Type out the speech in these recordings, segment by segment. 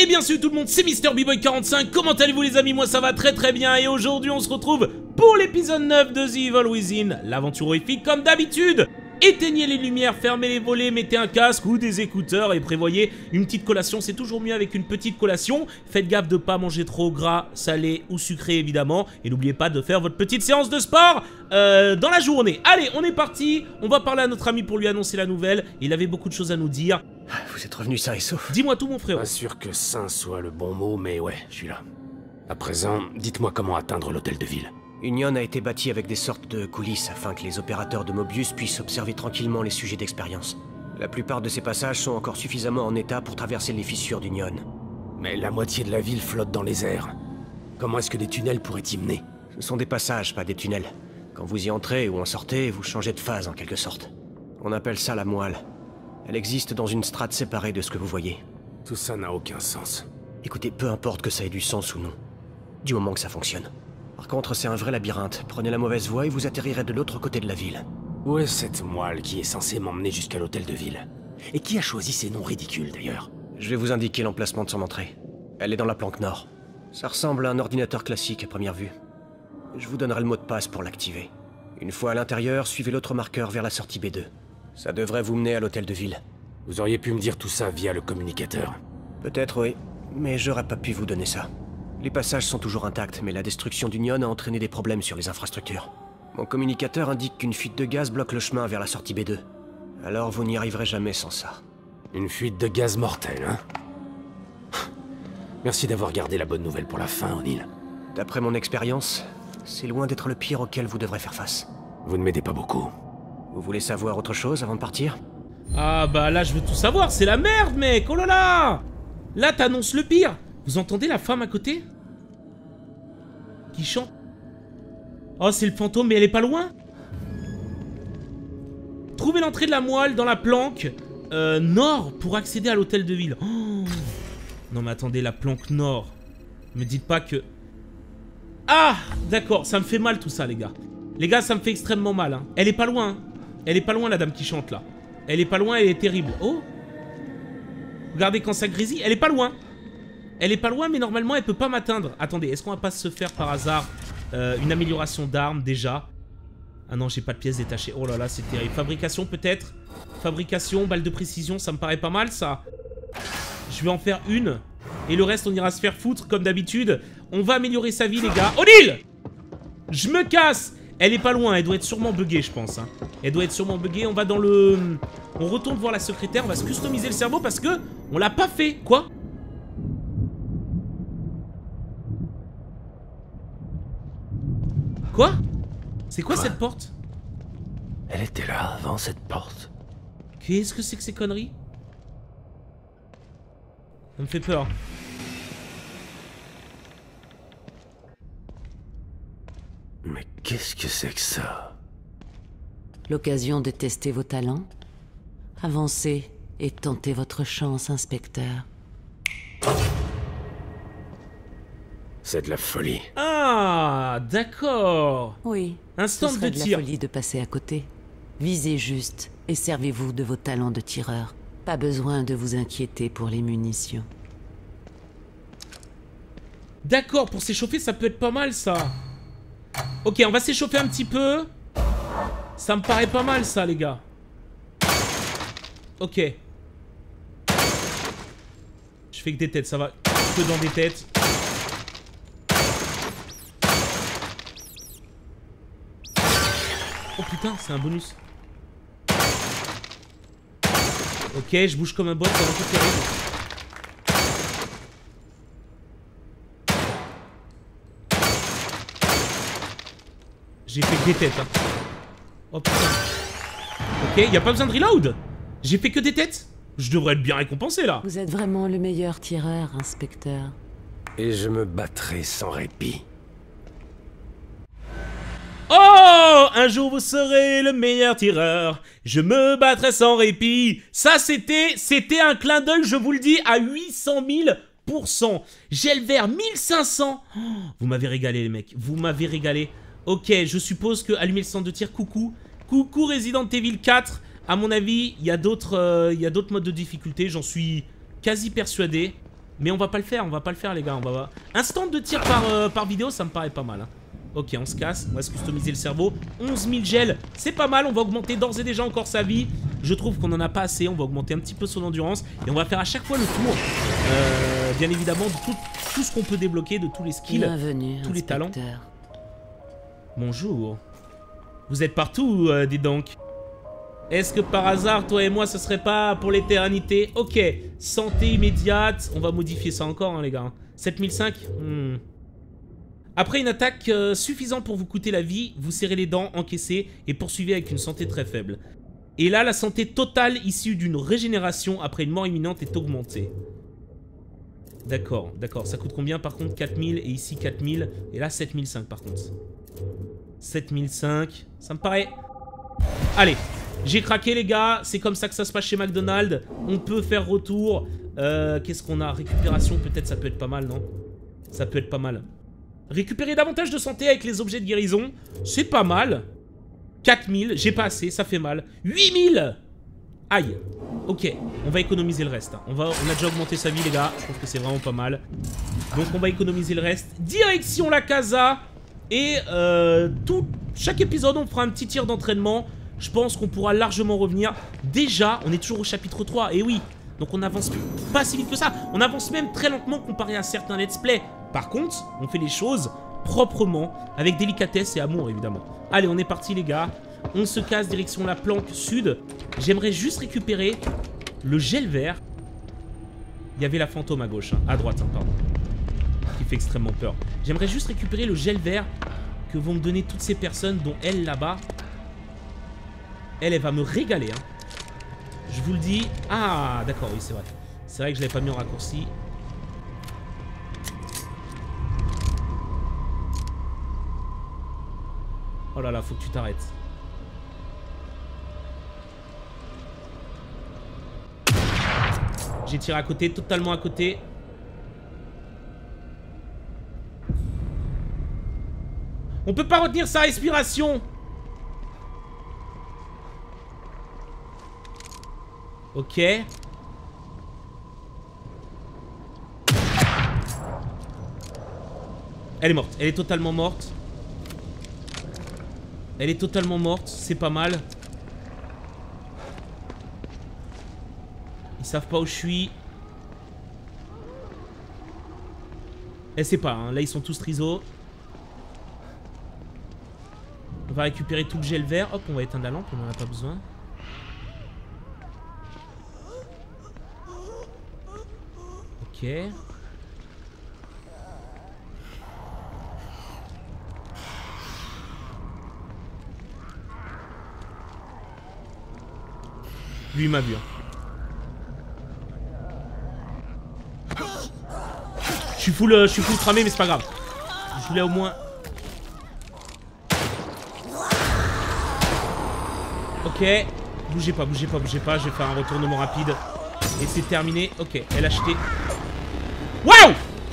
bien salut tout le monde, c'est MrBboy45, comment allez-vous les amis? Moi ça va très bien et aujourd'hui on se retrouve pour l'épisode 9 de The Evil Within, l'aventure horrifique comme d'habitude. Éteignez les lumières, fermez les volets, mettez un casque ou des écouteurs et prévoyez une petite collation, c'est toujours mieux avec une petite collation. Faites gaffe de pas manger trop gras, salé ou sucré évidemment. Et n'oubliez pas de faire votre petite séance de sport dans la journée. Allez, on est parti, on va parler à notre ami pour lui annoncer la nouvelle. Il avait beaucoup de choses à nous dire. Vous êtes revenu sain et sauf. Dis-moi tout mon frère. Pas sûr que sain soit le bon mot, mais ouais, je suis là. À présent, dites-moi comment atteindre l'hôtel de ville. Union a été bâtie avec des sortes de coulisses afin que les opérateurs de Mobius puissent observer tranquillement les sujets d'expérience. La plupart de ces passages sont encore suffisamment en état pour traverser les fissures d'Union. Mais la moitié de la ville flotte dans les airs. Comment est-ce que des tunnels pourraient y mener? Ce sont des passages, pas des tunnels. Quand vous y entrez ou en sortez, vous changez de phase en quelque sorte. On appelle ça la moelle. Elle existe dans une strate séparée de ce que vous voyez. Tout ça n'a aucun sens. Écoutez, peu importe que ça ait du sens ou non, du moment que ça fonctionne. Par contre, c'est un vrai labyrinthe. Prenez la mauvaise voie et vous atterrirez de l'autre côté de la ville. Où est cette moelle qui est censée m'emmener jusqu'à l'hôtel de ville? Et qui a choisi ces noms ridicules d'ailleurs? Je vais vous indiquer l'emplacement de son entrée. Elle est dans la planque nord. Ça ressemble à un ordinateur classique à première vue. Je vous donnerai le mot de passe pour l'activer. Une fois à l'intérieur, suivez l'autre marqueur vers la sortie B2. Ça devrait vous mener à l'hôtel de ville. Vous auriez pu me dire tout ça via le communicateur. Peut-être oui, mais j'aurais pas pu vous donner ça. Les passages sont toujours intacts, mais la destruction d'Union a entraîné des problèmes sur les infrastructures. Mon communicateur indique qu'une fuite de gaz bloque le chemin vers la sortie B2. Alors vous n'y arriverez jamais sans ça. Une fuite de gaz mortelle, hein? Merci d'avoir gardé la bonne nouvelle pour la fin, O'Neill. D'après mon expérience, c'est loin d'être le pire auquel vous devrez faire face. Vous ne m'aidez pas beaucoup. Vous voulez savoir autre chose avant de partir? Ah bah là je veux tout savoir, c'est la merde mec, oh là là. Là t'annonces le pire. Vous entendez la femme à côté? Qui chante? Oh c'est le fantôme mais elle est pas loin. Trouvez l'entrée de la moelle dans la planque nord pour accéder à l'hôtel de ville. Oh. Non mais attendez, la planque nord. Me dites pas que... Ah d'accord, ça me fait mal tout ça les gars. Les gars ça me fait extrêmement mal hein. Elle est pas loin hein. Elle est pas loin la dame qui chante là. Elle est pas loin, elle est terrible. Oh. Regardez quand ça grésille, elle est pas loin. Elle est pas loin mais normalement elle peut pas m'atteindre. Attendez, est-ce qu'on va pas se faire par hasard une amélioration d'armes déjà? Ah non, j'ai pas de pièces détachées. Oh là là, c'est terrible. Fabrication peut-être? Fabrication, balle de précision, ça me paraît pas mal ça. Je vais en faire une. Et le reste on ira se faire foutre comme d'habitude. On va améliorer sa vie les gars. O'Neill! Je me casse! Elle est pas loin, elle doit être sûrement buggée je pense hein. Elle doit être sûrement buggée, on va dans le... On retourne voir la secrétaire, on va se customiser le cerveau parce que on l'a pas fait. Quoi? Quoi? C'est quoi cette porte? Elle était là avant cette porte. Qu'est-ce que c'est que ces conneries? Ça me fait peur. Mais qu'est-ce que c'est que ça? L'occasion de tester vos talents? Avancez et tentez votre chance, inspecteur. C'est de la folie. Ah, d'accord. Oui, Un ce stand serait de de la tir. folie de passer à côté. Visez juste et servez-vous de vos talents de tireur. Pas besoin de vous inquiéter pour les munitions. D'accord, pour s'échauffer ça peut être pas mal ça. Ok, on va s'échauffer un petit peu. Ça me paraît pas mal ça les gars. Ok. Je fais que des têtes, ça va que dans des têtes. Oh putain, c'est un bonus. Ok, je bouge comme un bot, c'est un peu terrible. J'ai fait que des têtes hein. Oh putain. Ok, y a pas besoin de reload. J'ai fait que des têtes. Je devrais être bien récompensé là. Vous êtes vraiment le meilleur tireur, inspecteur. Et je me battrai sans répit. Oh, un jour vous serez le meilleur tireur. Je me battrai sans répit. Ça c'était un clin d'œil, je vous le dis, à 800 000%. Gel vert 1500. Oh, vous m'avez régalé les mecs, vous m'avez régalé. Ok, je suppose que allumer le centre de tir, coucou. Coucou Resident Evil 4. À mon avis, il y a d'autres modes de difficulté, j'en suis quasi persuadé. Mais on va pas le faire, les gars. Un stand de tir par vidéo, ça me paraît pas mal. Hein. Ok, on se casse, on va se customiser le cerveau. 11 000 gels, c'est pas mal, on va augmenter d'ores et déjà encore sa vie. Je trouve qu'on en a pas assez, on va augmenter un petit peu son endurance. Et on va faire à chaque fois le tour, bien évidemment, de tout ce qu'on peut débloquer, de tous les skills, Bienvenue, tous les talents. inspecteur. Bonjour. Vous êtes partout, dis donc. Est-ce que par hasard, toi et moi, ce serait pas pour l'éternité? Ok, santé immédiate. On va modifier ça encore, hein, les gars. 7005 Après une attaque suffisante pour vous coûter la vie, vous serrez les dents, encaissez et poursuivez avec une santé très faible. Et là, la santé totale issue d'une régénération après une mort imminente est augmentée. D'accord, d'accord. Ça coûte combien par contre? 4000 et ici 4000. Et là 7005 par contre. 7005. Ça me paraît... Allez, j'ai craqué les gars. C'est comme ça que ça se passe chez McDonald's. On peut faire retour. Qu'est-ce qu'on a? Récupération peut-être, ça peut être pas mal, non? Ça peut être pas mal. Récupérer davantage de santé avec les objets de guérison. C'est pas mal. 4000, j'ai pas assez, ça fait mal. 8000. Aïe. Ok, on va économiser le reste. Hein. On a déjà augmenté sa vie les gars. Je trouve que c'est vraiment pas mal. Donc on va économiser le reste. Direction la casa. Et chaque épisode on fera un petit tir d'entraînement. Je pense qu'on pourra largement revenir. Déjà, on est toujours au chapitre 3. Et oui, donc on avance pas si vite que ça. On avance même très lentement comparé à certains let's play. Par contre, on fait les choses proprement, avec délicatesse et amour évidemment. Allez, on est parti les gars. On se casse direction la planque sud. J'aimerais juste récupérer le gel vert. Il y avait la fantôme à gauche, hein, à droite, hein, pardon. Qui fait extrêmement peur. J'aimerais juste récupérer le gel vert que vont me donner toutes ces personnes, dont elle là-bas. Elle va me régaler. Hein. Je vous le dis. Ah, d'accord, oui, c'est vrai. C'est vrai que je l'avais pas mis en raccourci. Oh là là, faut que tu t'arrêtes. J'ai tiré à côté, totalement à côté. On peut pas retenir sa respiration. Ok. Elle est morte, elle est totalement morte. Elle est totalement morte, c'est pas mal. Ils savent pas où je suis. Elle sait pas, hein. Là ils sont tous trisos. On va récupérer tout le gel vert. Hop, on va éteindre la lampe, on en a pas besoin. Ok. Lui il m'a vu. Hein. Je suis full cramé mais c'est pas grave. Je voulais au moins... Ok. Bougez pas, bougez pas, bougez pas. Je vais faire un retournement rapide. Et c'est terminé. Ok, elle a acheté. Waouh!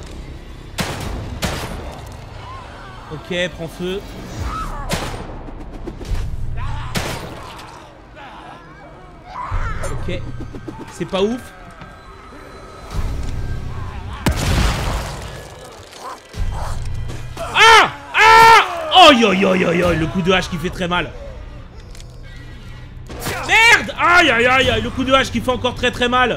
Ok, prends feu. Ok. C'est pas ouf. Ah! Ah! Aïe aïe aïe aïe aïe, le coup de hache qui fait très mal. Merde! Aïe aïe aïe aïe, le coup de hache qui fait encore très très mal.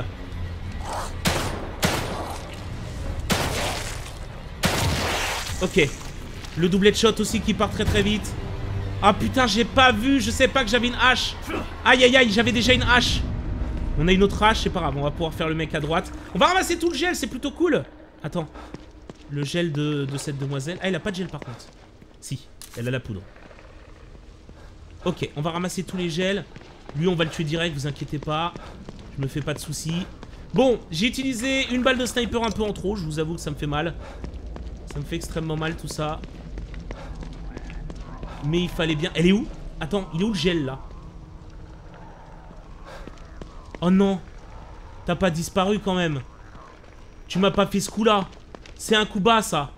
Ok. Le doublet de shot aussi qui part très très vite. Ah putain, j'ai pas vu, je sais pas que j'avais une hache. Aïe aïe aïe, j'avais déjà une hache. On a une autre hache, c'est pas grave, on va pouvoir faire le mec à droite. On va ramasser tout le gel, c'est plutôt cool. Attends. Le gel de cette demoiselle. Ah, elle a pas de gel par contre. Si, elle a la poudre. Ok, on va ramasser tous les gels. Lui, on va le tuer direct, vous inquiétez pas. Je me fais pas de soucis. Bon, j'ai utilisé une balle de sniper un peu en trop, je vous avoue que ça me fait mal. Ça me fait extrêmement mal tout ça. Mais il fallait bien... Elle est où? Attends, il est où le gel là? Oh non. T'as pas disparu quand même. Tu m'as pas fait ce coup là. C'est un coup bas ça.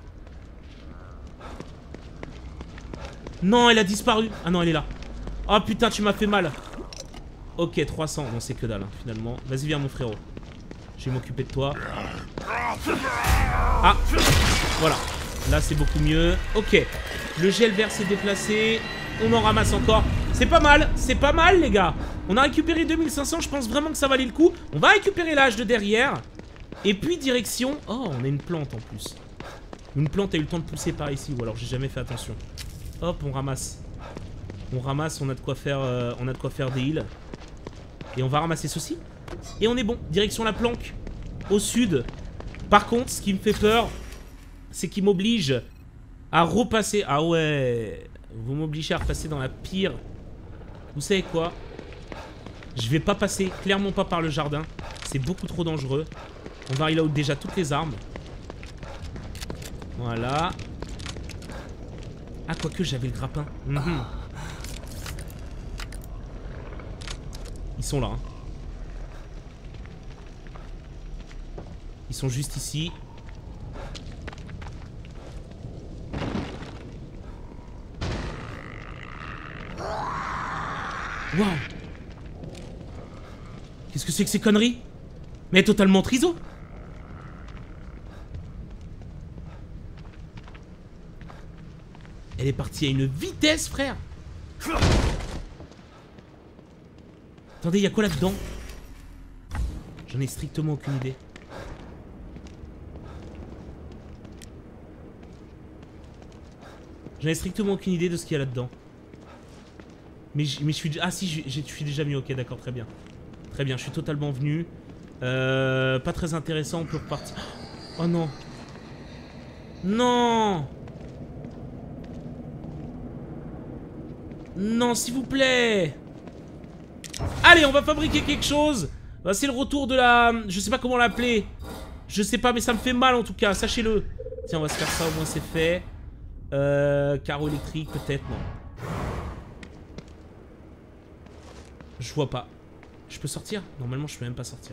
Non, elle a disparu. Ah non, elle est là. Oh putain, tu m'as fait mal. Ok, 300. Non, c'est que dalle hein, finalement. Vas-y, viens mon frérot. Je vais m'occuper de toi. Ah, voilà. Là, c'est beaucoup mieux. Ok. Le gel vert s'est déplacé. On en ramasse encore. C'est pas mal, les gars. On a récupéré 2500. Je pense vraiment que ça valait le coup. On va récupérer l'âge de derrière. Et puis, direction... Oh, on a une plante, en plus. Une plante a eu le temps de pousser par ici. Ou alors, j'ai jamais fait attention. Hop, on ramasse. On ramasse, on a de quoi faire des heals. Et on va ramasser ceci. Et on est bon. Direction la planque. Au sud. Par contre, ce qui me fait peur, c'est qu'il m'oblige à repasser. Ah ouais. Vous m'obligez à repasser dans la pire. Vous savez quoi? Je vais pas passer, clairement pas par le jardin. C'est beaucoup trop dangereux. On va reload déjà toutes les armes. Voilà. Ah, quoique j'avais le grappin. Ils sont là. Hein. Ils sont juste ici. Waouh! Qu'est-ce que c'est que ces conneries? Mais elle est totalement triso! Elle est partie à une vitesse, frère! Attendez, il y a quoi là-dedans? J'en ai strictement aucune idée. J'en ai strictement aucune idée de ce qu'il y a là-dedans. Mais je suis... Ah si, je suis déjà mis, ok, d'accord, très bien. Très bien, je suis totalement venu. Pas très intéressant, on peut repartir. Oh non. Non. Non, s'il vous plaît. Allez, on va fabriquer quelque chose. C'est le retour de la... Je sais pas comment l'appeler. Je sais pas, mais ça me fait mal en tout cas, sachez-le. Tiens, on va se faire ça, au moins c'est fait. Carreau électrique, peut-être, non. Je vois pas. Je peux sortir? Normalement, je peux même pas sortir.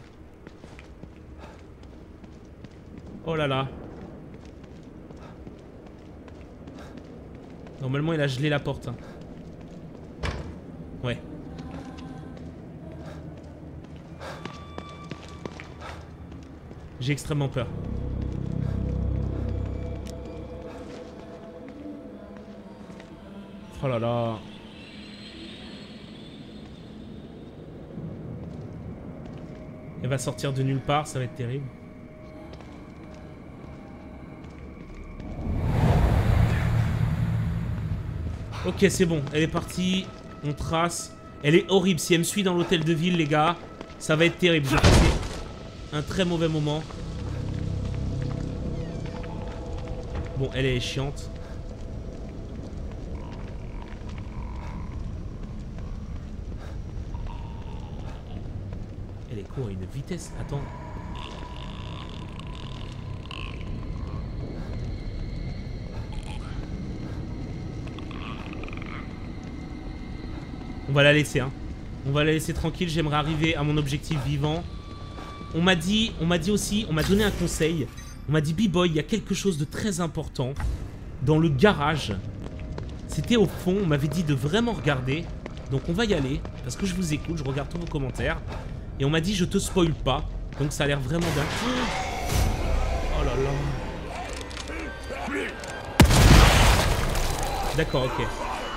Oh là là. Normalement, il a gelé la porte. Hein. Ouais. J'ai extrêmement peur. Oh là là. Elle va sortir de nulle part, ça va être terrible. Ok, c'est bon, elle est partie. On trace. Elle est horrible. Si elle me suit dans l'hôtel de ville, les gars, ça va être terrible. Je vais passer un très mauvais moment. Bon, elle est chiante. Elle est court à une vitesse. Attends. On va la laisser, hein. On va la laisser tranquille. J'aimerais arriver à mon objectif vivant. On m'a dit aussi, on m'a donné un conseil. On m'a dit, B-Boy, il y a quelque chose de très important dans le garage. C'était au fond, on m'avait dit de vraiment regarder. Donc on va y aller, parce que je vous écoute, je regarde tous vos commentaires. Et on m'a dit, je te spoil pas. Donc ça a l'air vraiment bien. Oh là là. D'accord, ok.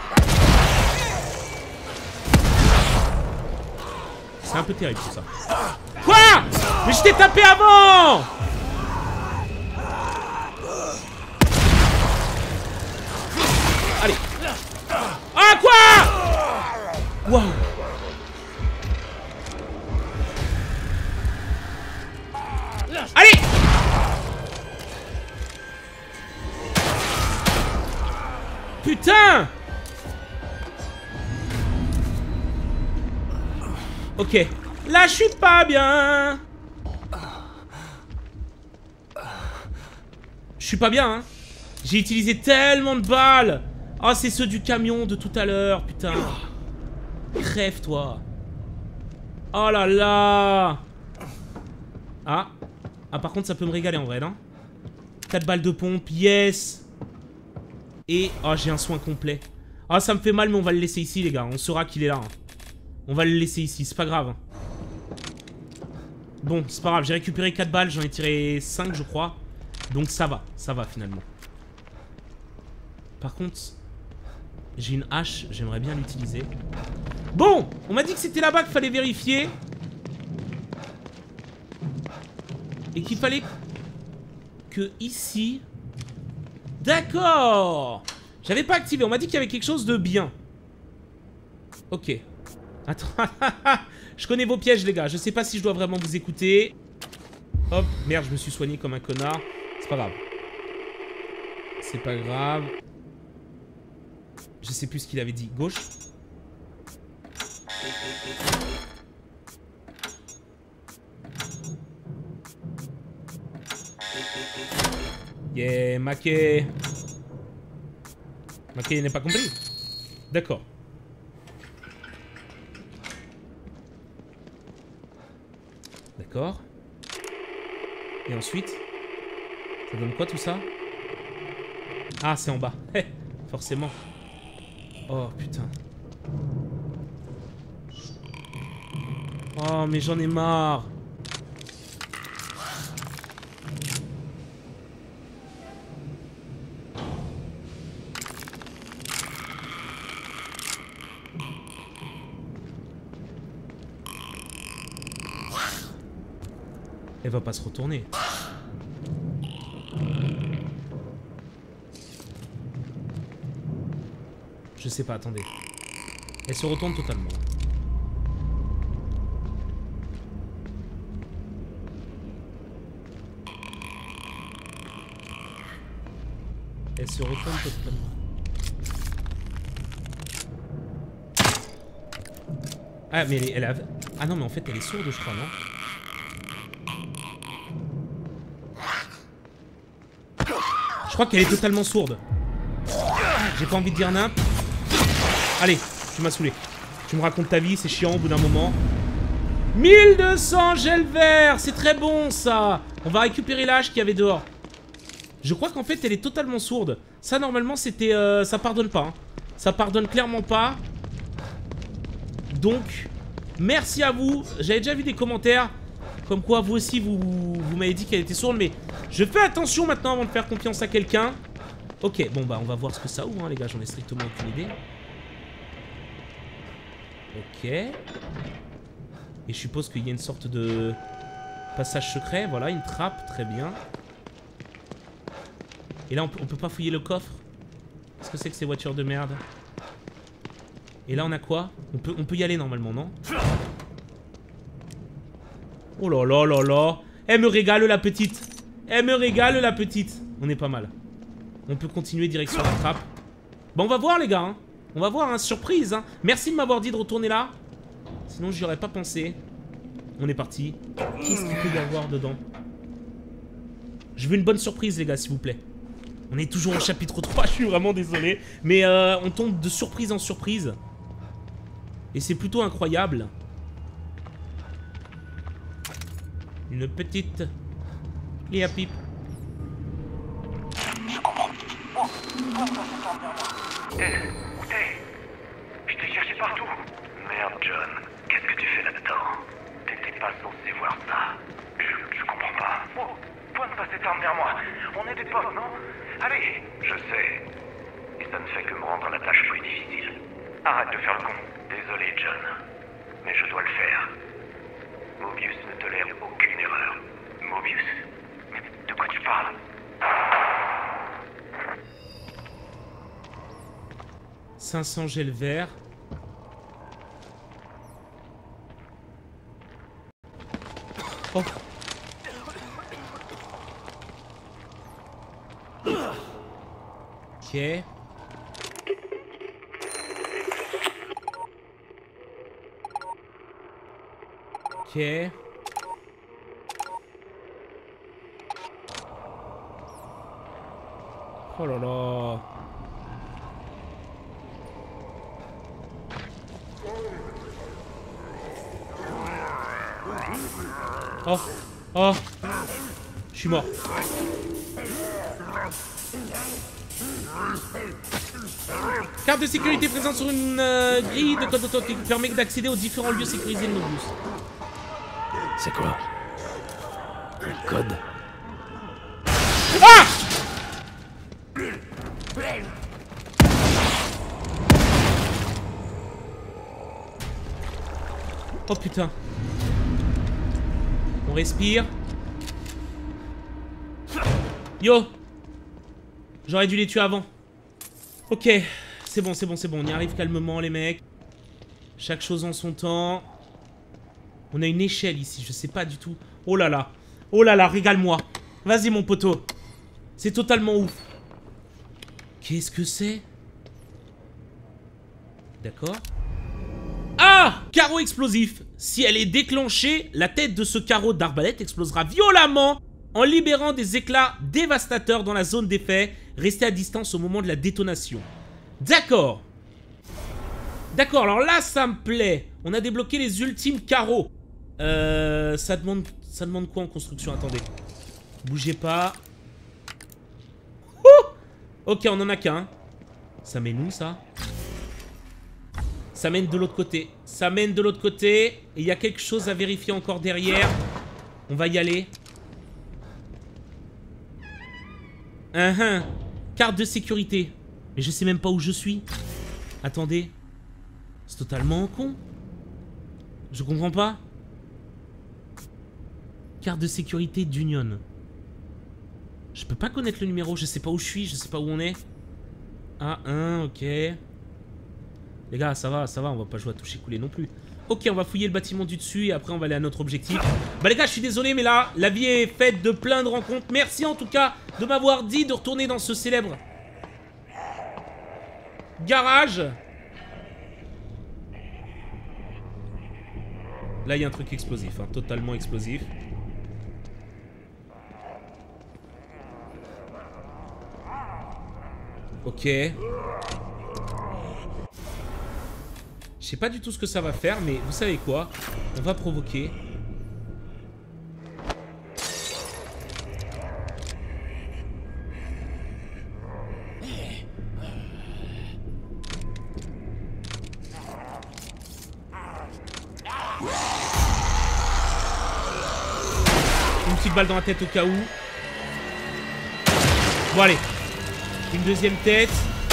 C'est un peu terrible tout ça. Quoi? Mais je t'ai tapé avant! Allez. Ah quoi? Waouh. Allez. Putain. Ok. Là, je suis pas bien. Je suis pas bien, hein. J'ai utilisé tellement de balles. Ah, c'est ceux du camion de tout à l'heure, putain. Crève, toi. Oh là là. Ah. Ah, par contre, ça peut me régaler en vrai, non? 4 balles de pompe, yes. Et... oh, j'ai un soin complet. Ah, ça me fait mal, mais on va le laisser ici, les gars. On saura qu'il est là. Hein. On va le laisser ici, c'est pas grave. Bon, c'est pas grave, j'ai récupéré 4 balles, j'en ai tiré 5 je crois. Donc ça va finalement. Par contre, j'ai une hache, j'aimerais bien l'utiliser. Bon, on m'a dit que c'était là-bas qu'il fallait vérifier. Et qu'il fallait que ici... D'accord. J'avais pas activé, on m'a dit qu'il y avait quelque chose de bien. Ok. Attends, je connais vos pièges les gars, je sais pas si je dois vraiment vous écouter. Hop, merde, je me suis soigné comme un connard. C'est pas grave. C'est pas grave. Je sais plus ce qu'il avait dit. Gauche. Yeah, Maquet. Maquet n'est pas compris. D'accord. D'accord. Et ensuite, ça donne quoi tout ça? Ah, c'est en bas. Forcément. Oh, putain. Oh, mais j'en ai marre. Elle va pas se retourner. Je sais pas, attendez. Elle se retourne totalement. Elle se retourne totalement. Ah, mais elle a... Ah non, mais en fait, elle est sourde, je crois, non? Je crois qu'elle est totalement sourde. J'ai pas envie de dire n'importe. Allez, tu m'as saoulé. Tu me racontes ta vie, c'est chiant au bout d'un moment. 1200 gel vert, c'est très bon ça. On va récupérer l'âge qu'il y avait dehors. Je crois qu'en fait elle est totalement sourde. Ça normalement c'était... ça pardonne pas. Hein. Ça pardonne clairement pas. Donc, merci à vous. J'avais déjà vu des commentaires. Comme quoi vous aussi vous m'avez dit qu'elle était sourde. Mais je fais attention maintenant avant de faire confiance à quelqu'un. Ok, bon bah on va voir ce que ça ouvre hein, les gars. J'en ai strictement aucune idée. Ok. Et je suppose qu'il y a une sorte de passage secret. Voilà, une trappe, très bien. Et là, on peut pas fouiller le coffre. Qu'est-ce que c'est que ces voitures de merde? Et là, on a quoi? On peut y aller normalement, non? Oh là là là là. Elle me régale la petite. Elle me régale la petite. On est pas mal. On peut continuer direction la trappe. Bon, on va voir les gars, hein. On va voir, hein, surprise hein. Merci de m'avoir dit de retourner là. Sinon j'y aurais pas pensé. On est parti. Qu'est-ce qu'il peut y avoir dedans? Je veux une bonne surprise les gars s'il vous plaît. On est toujours au chapitre 3, je suis vraiment désolé. Mais on tombe de surprise en surprise. Et c'est plutôt incroyable. Une petite... Et à pipe. Je comprends. Je t'ai cherché partout. Merde, John. Qu'est-ce que tu fais là-dedans? T'étais pas censé voir ça. Je comprends pas. Oh, pointe pas cette arme vers moi. On est des potes, non? Allez. Je sais. Et ça ne fait que me rendre la tâche plus difficile. Arrête de faire le con. Désolé, John. Mais je dois le faire. Mobius ne tolère aucune erreur. Mobius? Mais de quoi tu parles? 500 gel vert. Oh. Ok. Ok. Oh là là. Oh, oh, je suis mort. Carte de sécurité présente sur une grille de code auto qui permet d'accéder aux différents lieux sécurisés de Mobius. C'est quoi? Un code? Ah! Oh putain. On respire. Yo! J'aurais dû les tuer avant. Ok, c'est bon, c'est bon, c'est bon. On y arrive calmement, les mecs. Chaque chose en son temps. On a une échelle ici, je sais pas du tout. Oh là là. Oh là là, régale-moi. Vas-y, mon poteau. C'est totalement ouf. Qu'est-ce que c'est? D'accord. Ah! Carreau explosif. Si elle est déclenchée, la tête de ce carreau d'arbalète explosera violemment en libérant des éclats dévastateurs dans la zone d'effet. Restez à distance au moment de la détonation. D'accord. D'accord, alors là, ça me plaît. On a débloqué les ultimes carreaux. Ça demande quoi en construction? Attendez. Bougez pas. Ouh! Ok, on en a qu'un. Ça mène où, ça? Ça mène de l'autre côté. Ça mène de l'autre côté. Et il y a quelque chose à vérifier encore derrière. On va y aller. Carte de sécurité. Mais je sais même pas où je suis. Attendez. C'est totalement con. Je comprends pas. Carte de sécurité d'Union. Je peux pas connaître le numéro. Je sais pas où je suis. Je sais pas où on est. A1, ok. Les gars, ça va, on va pas jouer à toucher couler non plus. Ok, on va fouiller le bâtiment du dessus et après on va aller à notre objectif. Bah les gars, je suis désolé, mais là, la vie est faite de plein de rencontres. Merci en tout cas de m'avoir dit de retourner dans ce célèbre garage. Là, il y a un truc explosif, hein, totalement explosif. Ok. Je sais pas du tout ce que ça va faire, mais vous savez quoi? On va provoquer. Une petite balle dans la tête au cas où. Bon allez. Une deuxième tête.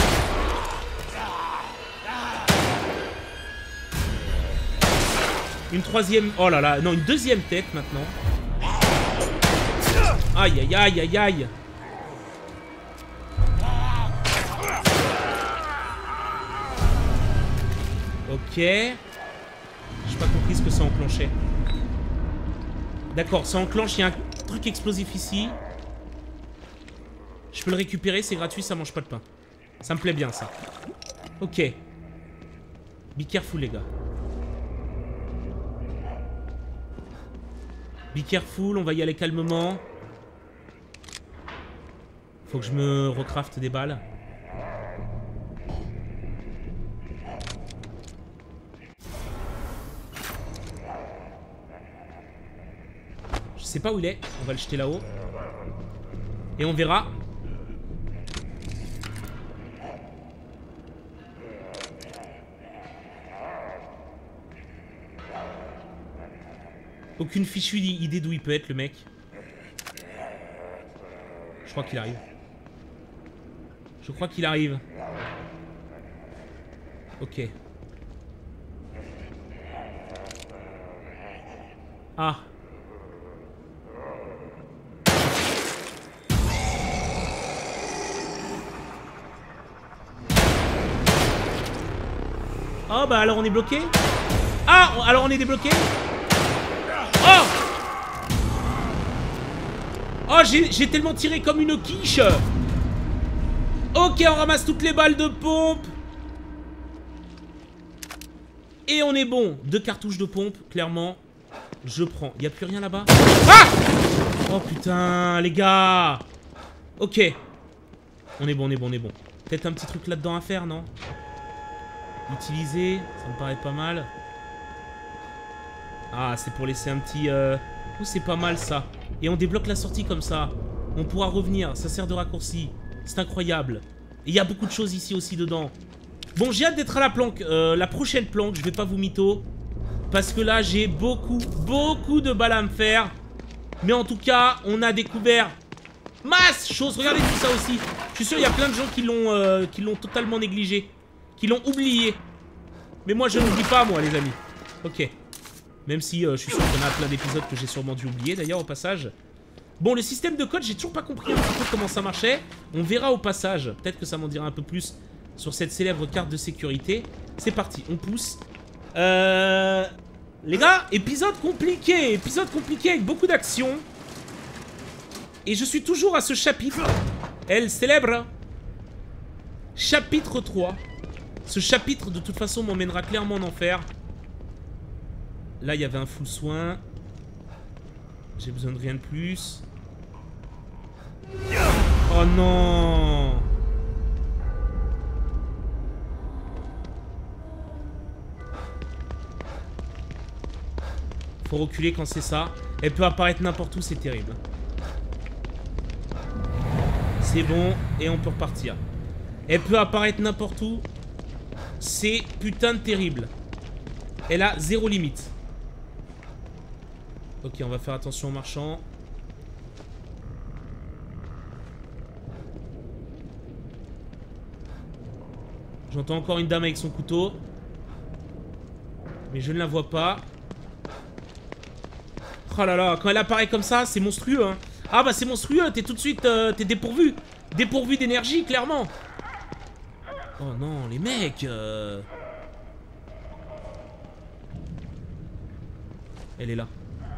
Une troisième... Oh là là, non, une deuxième tête maintenant. Aïe, aïe, aïe, aïe, aïe. Ok. J'ai pas compris ce que ça enclenchait. D'accord, ça enclenche, il y a un truc explosif ici. Je peux le récupérer, c'est gratuit, ça mange pas de pain. Ça me plaît bien, ça. Ok. Be careful, les gars. Be careful, on va y aller calmement. Faut que je me recrafte des balles. Je sais pas où il est, on va le jeter là-haut. Et on verra. Aucune fichue idée d'où il peut être, le mec. Je crois qu'il arrive. Je crois qu'il arrive. Ok. Ah. Oh bah alors on est bloqué. Ah, alors on est débloqué. Oh! Oh, j'ai tellement tiré comme une quiche. Ok, on ramasse toutes les balles de pompe. Et on est bon. 2 cartouches de pompe, clairement. Je prends. Il n'y a plus rien là-bas. Ah! Oh putain, les gars. Ok. On est bon, on est bon, on est bon. Peut-être un petit truc là-dedans à faire, non? Utiliser, ça me paraît pas mal. Ah, c'est pour laisser un petit... Oh, c'est pas mal, ça. Et on débloque la sortie comme ça. On pourra revenir, ça sert de raccourci. C'est incroyable. Et il y a beaucoup de choses ici aussi dedans. Bon, j'ai hâte d'être à la planque. La prochaine planque, je vais pas vous mytho. Parce que là, j'ai beaucoup de balles à me faire. Mais en tout cas, on a découvert masse choses. Regardez tout ça aussi. Je suis sûr, il y a plein de gens qui l'ont totalement négligé. Qui l'ont oublié. Mais moi, je n'oublie pas, moi, les amis. Ok. Même si je suis sûr qu'il y en a plein d'épisodes que j'ai sûrement dû oublier, d'ailleurs, au passage. Bon, le système de code, j'ai toujours pas compris un petit peu comment ça marchait. On verra au passage. Peut-être que ça m'en dira un peu plus sur cette célèbre carte de sécurité. C'est parti, on pousse. Les gars, épisode compliqué avec beaucoup d'action. Et je suis toujours à ce chapitre. El célèbre chapitre 3. Ce chapitre, de toute façon, m'emmènera clairement en enfer. Là, il y avait un full soin. J'ai besoin de rien de plus. Oh non! Faut reculer quand c'est ça. Elle peut apparaître n'importe où, c'est terrible. C'est bon, et on peut repartir. Elle peut apparaître n'importe où. C'est putain de terrible. Elle a zéro limite. Ok, on va faire attention en marchant. J'entends encore une dame avec son couteau. Mais je ne la vois pas. Oh là là, quand elle apparaît comme ça, c'est monstrueux, hein. Ah bah c'est monstrueux, t'es tout de suite... t'es dépourvu. Dépourvu d'énergie, clairement. Oh non, les mecs... Elle est là.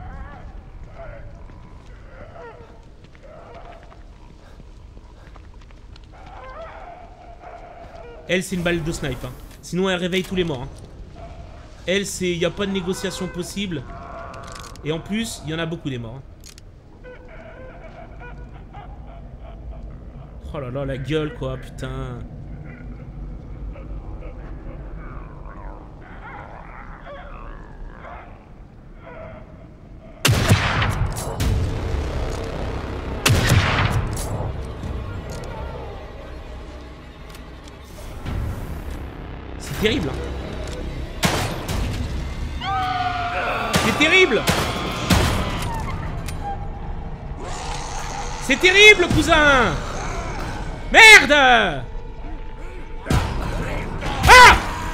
Elle, c'est une balle de snipe, hein. Sinon, elle réveille tous les morts, hein. Elle, c'est... Il n'y a pas de négociation possible. Et en plus, il y en a beaucoup des morts, hein. Oh là là, la gueule, quoi, putain. C'est terrible, hein. C'est terrible. C'est terrible, cousin. Merde. Ah.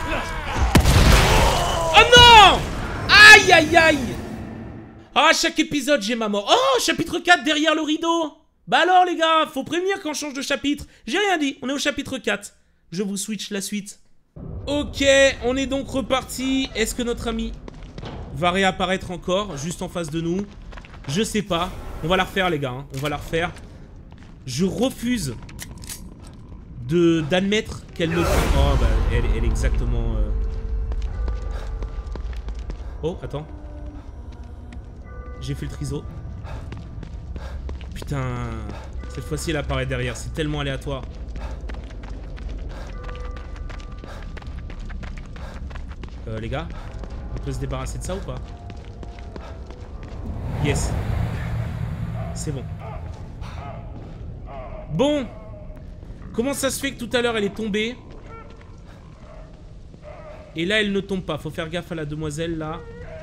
Oh non. Aïe, aïe, aïe. Ah, chaque épisode, j'ai ma mort. Oh, chapitre 4, derrière le rideau. Bah alors, les gars, faut prévenir quand on change de chapitre. J'ai rien dit, on est au chapitre 4. Je vous switch la suite. Ok, on est donc reparti. Est-ce que notre ami va réapparaître encore, juste en face de nous? Je sais pas. On va la refaire, les gars, hein. On va la refaire. Je refuse d'admettre qu'elle ne... Oh, bah, elle est exactement... Oh, attends. J'ai fait le triso. Putain. Cette fois-ci, elle apparaît derrière. C'est tellement aléatoire. Les gars, on peut se débarrasser de ça ou pas? Yes. C'est bon. Bon. Comment ça se fait que tout à l'heure elle est tombée et là elle ne tombe pas? Faut faire gaffe à la demoiselle là.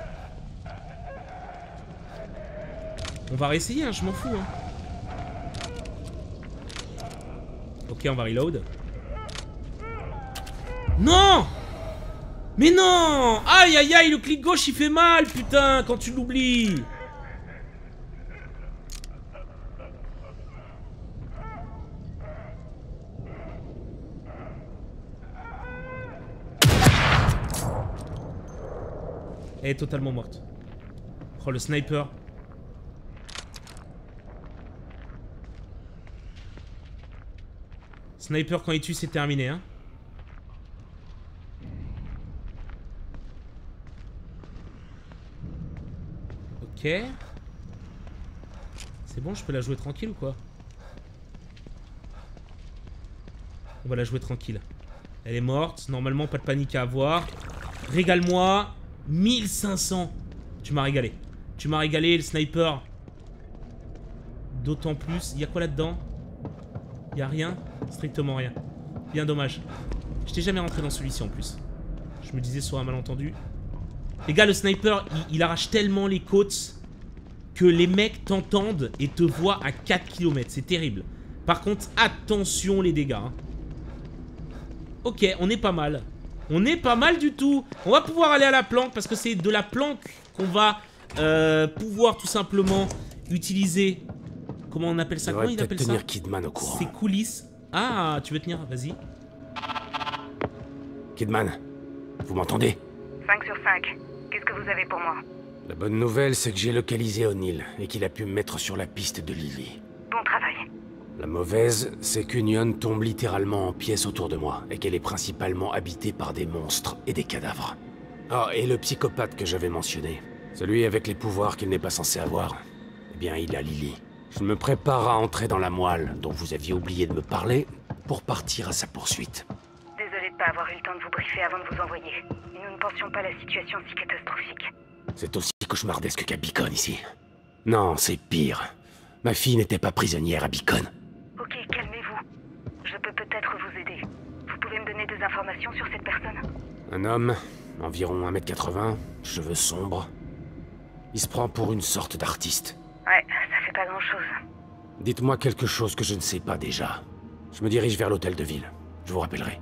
On va réessayer, hein, je m'en fous, hein. Ok, on va reload. Non! Mais non! Aïe aïe aïe, le clic gauche il fait mal, putain, quand tu l'oublies. Elle est totalement morte. Oh, le sniper. Sniper, quand il tue, c'est terminé, hein. Ok. C'est bon, je peux la jouer tranquille ou quoi? On va la jouer tranquille. Elle est morte. Normalement, pas de panique à avoir. Régale-moi. 1500. Tu m'as régalé. Tu m'as régalé, le sniper. D'autant plus. Il y a quoi là-dedans? Il y a rien? Strictement rien. Bien dommage. Je t'ai jamais rentré dans celui-ci en plus. Je me disais sur un malentendu. Les gars, le sniper, il arrache tellement les côtes que les mecs t'entendent et te voient à 4 km. C'est terrible. Par contre, attention les dégâts. Hein. Ok, on est pas mal. On est pas mal du tout. On va pouvoir aller à la planque parce que c'est de la planque qu'on va pouvoir tout simplement utiliser. Comment on appelle ça? Comment il appelle ça? tenir Kidman au courant. C'est coulisses. Ah, tu veux tenir? Vas-y. Kidman, vous m'entendez? 5 sur 5. Qu'est-ce que vous avez pour moi? La bonne nouvelle, c'est que j'ai localisé O'Neill et qu'il a pu me mettre sur la piste de Lily. Bon travail. La mauvaise, c'est qu'Union tombe littéralement en pièces autour de moi et qu'elle est principalement habitée par des monstres et des cadavres. Ah, et le psychopathe que j'avais mentionné, celui avec les pouvoirs qu'il n'est pas censé avoir, eh bien, il a Lily. Je me prépare à entrer dans la moelle dont vous aviez oublié de me parler pour partir à sa poursuite. Désolé de pas avoir eu le temps de vous briefer avant de vous envoyer. Nous ne pensions pas à la situation si catastrophique. C'est aussi cauchemardesque qu'à Beacon ici. Non, c'est pire. Ma fille n'était pas prisonnière à Beacon. Ok, calmez-vous. Je peux peut-être vous aider. Vous pouvez me donner des informations sur cette personne? Un homme, environ 1m80, cheveux sombres. Il se prend pour une sorte d'artiste. Ouais, ça fait pas grand-chose. Dites-moi quelque chose que je ne sais pas déjà. Je me dirige vers l'hôtel de ville. Je vous rappellerai.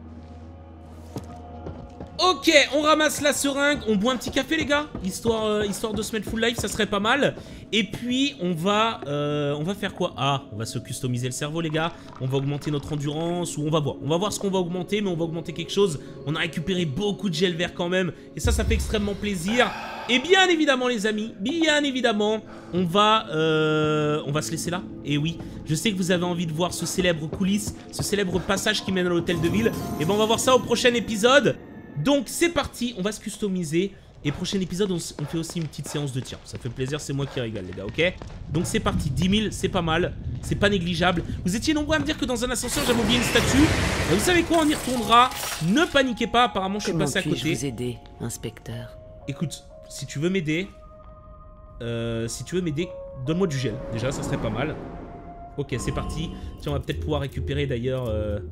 Ok, on ramasse la seringue, on boit un petit café les gars, histoire de se mettre full life, ça serait pas mal. Et puis on va faire quoi? Ah, on va se customiser le cerveau les gars, on va augmenter notre endurance, ou on va voir ce qu'on va augmenter, mais on va augmenter quelque chose. On a récupéré beaucoup de gel vert quand même, et ça fait extrêmement plaisir. Et bien évidemment les amis, bien évidemment, on va se laisser là. Et oui, je sais que vous avez envie de voir ce célèbre coulisse, ce célèbre passage qui mène à l'hôtel de ville. Et ben on va voir ça au prochain épisode. Donc c'est parti, on va se customiser. Et prochain épisode, on fait aussi une petite séance de tir. Ça fait plaisir, c'est moi qui régale les gars, ok? Donc c'est parti, 10 000, c'est pas mal. C'est pas négligeable. Vous étiez nombreux à me dire que dans un ascenseur, j'avais oublié une statue. Et vous savez quoi, on y retournera. Ne paniquez pas, apparemment je suis passé à côté. Comment puis-je vous aider, inspecteur? Écoute, si tu veux m'aider, donne-moi du gel. Déjà, ça serait pas mal. Ok, c'est parti. Tiens, on va peut-être pouvoir récupérer d'ailleurs...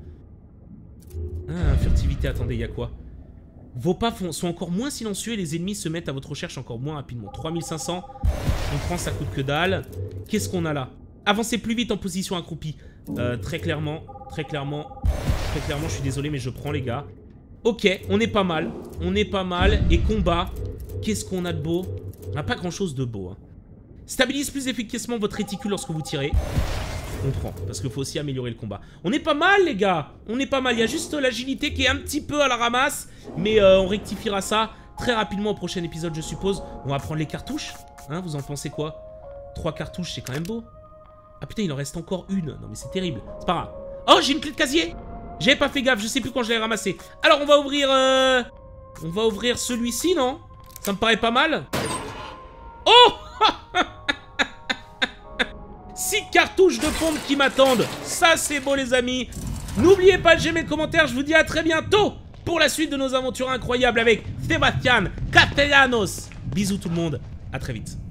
Ah, furtivité, attendez, il y a quoi? Vos pas sont encore moins silencieux et les ennemis se mettent à votre recherche encore moins rapidement. 3500, on prend, ça coûte que dalle. Qu'est-ce qu'on a là? Avancez plus vite en position accroupie. Très clairement, je suis désolé, mais je prends les gars. Ok, on est pas mal. Et combat, qu'est-ce qu'on a de beau? On n'a pas grand-chose de beau. Hein. Stabilise plus efficacement votre réticule lorsque vous tirez. On prend, parce qu'il faut aussi améliorer le combat. On est pas mal les gars, on est pas mal. Il y a juste l'agilité qui est un petit peu à la ramasse, mais on rectifiera ça très rapidement au prochain épisode je suppose. On va prendre les cartouches, hein, vous en pensez quoi? 3 cartouches, c'est quand même beau. Ah putain, il en reste encore une. Non mais c'est terrible, c'est pas grave. Oh, j'ai une clé de casier. J'avais pas fait gaffe, je sais plus quand je l'ai ramassé. Alors on va ouvrir celui-ci, non? Ça me paraît pas mal. Oh 6 cartouches de pompe qui m'attendent. Ça, c'est beau, les amis. N'oubliez pas de j'aimer le commentaire. Je vous dis à très bientôt pour la suite de nos aventures incroyables avec Sebastian Castellanos. Bisous tout le monde. À très vite.